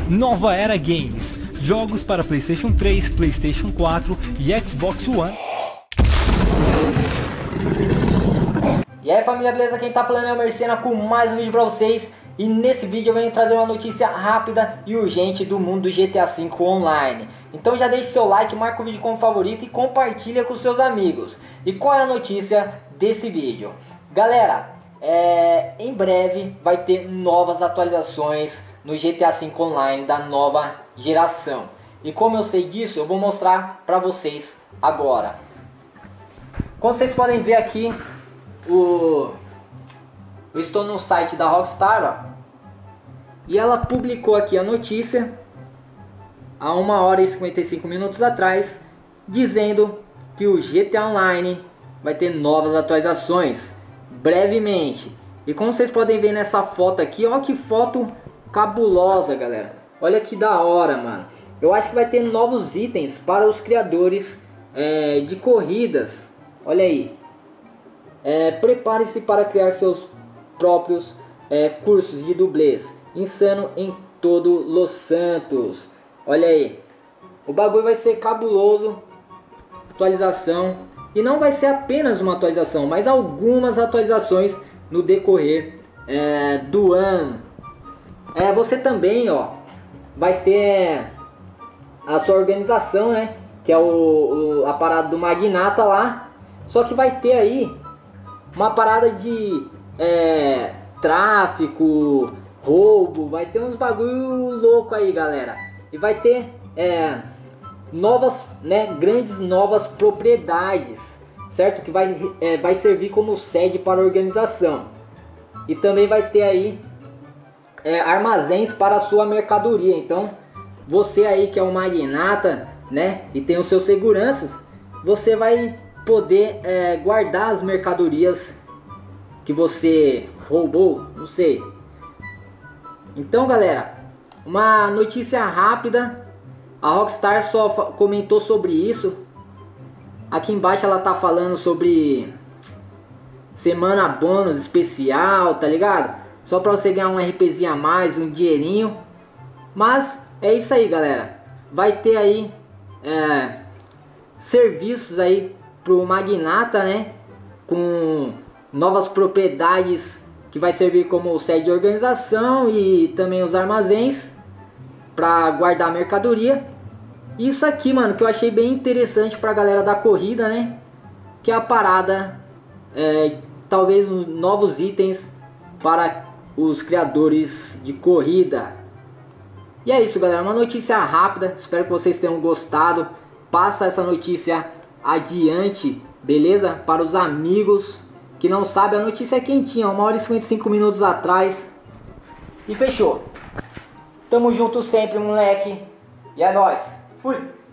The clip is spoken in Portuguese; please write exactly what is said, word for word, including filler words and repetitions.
Nova Era Games, jogos para PlayStation três, PlayStation quatro e Xbox One. E aí família, beleza? Quem tá falando é o Mercena com mais um vídeo pra vocês. E nesse vídeo eu venho trazer uma notícia rápida e urgente do mundo do G T A cinco Online. Então já deixe seu like, marca o vídeo como favorito e compartilha com seus amigos. E qual é a notícia desse vídeo? Galera, é, em breve vai ter novas atualizações no G T A cinco Online da nova geração. E como eu sei disso, eu vou mostrar pra vocês agora. Como vocês podem ver aqui, o... eu estou no site da Rockstar, ó, e ela publicou aqui a notícia há uma hora e cinquenta e cinco minutos atrás, dizendo que o G T A Online vai ter novas atualizações brevemente. E como vocês podem ver nessa foto aqui, ó, que foto cabulosa, galera. Olha que da hora, mano. Eu acho que vai ter novos itens para os criadores é, de corridas. Olha aí. É, prepare-se para criar seus próprios é, cursos de dublês. Insano em todo Los Santos. Olha aí. O bagulho vai ser cabuloso. Atualização. E não vai ser apenas uma atualização, mas algumas atualizações no decorrer é, do ano. É, você também, ó, vai ter a sua organização, né? Que é o, o, a parada do Magnata lá. Só que vai ter aí uma parada de é, tráfico, roubo, vai ter uns bagulho louco aí, galera. E vai ter é, novas, né, grandes novas propriedades, certo? Que vai, é, vai servir como sede para a organização. E também vai ter aí é, armazéns para a sua mercadoria. Então, você aí que é um magnata, né, e tem os seus seguranças, você vai poder é, guardar as mercadorias que você roubou, não sei. Então, galera, uma notícia rápida. A Rockstar só comentou sobre isso. Aqui embaixo ela tá falando sobre semana bônus especial, tá ligado? Só pra você ganhar um RPzinho a mais, um dinheirinho. Mas é isso aí, galera. Vai ter aí é, serviços aí pro magnata, né? Com novas propriedades que vai servir como sede de organização e também os armazéns para guardar mercadoria. Isso aqui, mano, que eu achei bem interessante pra galera da corrida, né? Que é a parada, é, talvez novos itens para os criadores de corrida. E é isso, galera, uma notícia rápida. Espero que vocês tenham gostado. Passa essa notícia adiante, beleza? Para os amigos que não sabem, a notícia é quentinha, uma hora e cinquenta e cinco minutos atrás. E fechou. Tamo junto sempre, moleque. E é nóis. Fui.